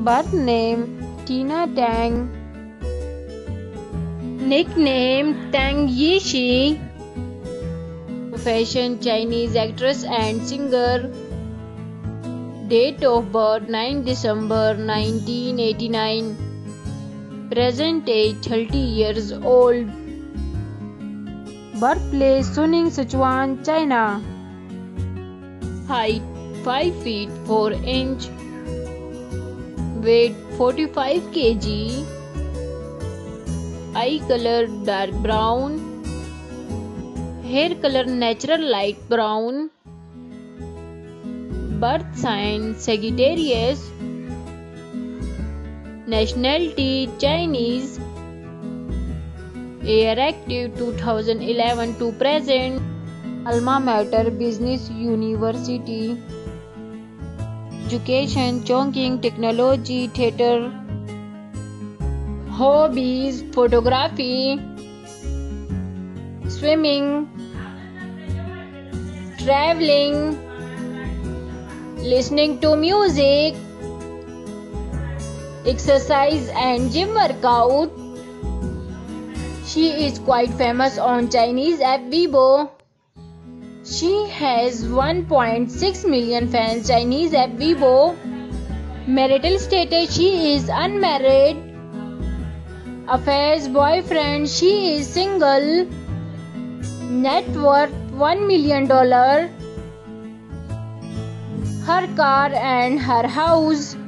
Birth name Tina Tang. Nickname Tang Yishi. Profession Chinese actress and singer. Date of birth 9 December 1989. Present age 30 years old. Birthplace Suning, Sichuan, China. Height 5 feet 4 inch. Weight 45 kg. Eye color dark brown. Hair color natural light brown. Birth sign Sagittarius. Nationality Chinese. Year active 2011 to present. Alma mater Business University. Education Chongqing Technology Theatre. Hobbies photography, swimming, traveling, listening to music, exercise and gym workout. She is quite famous on Chinese app Weibo. She has 1.6 million fans Chinese app Weibo. Marital status, she is unmarried. Affairs boyfriend, she is single. Net worth $1 million. Her car and her house.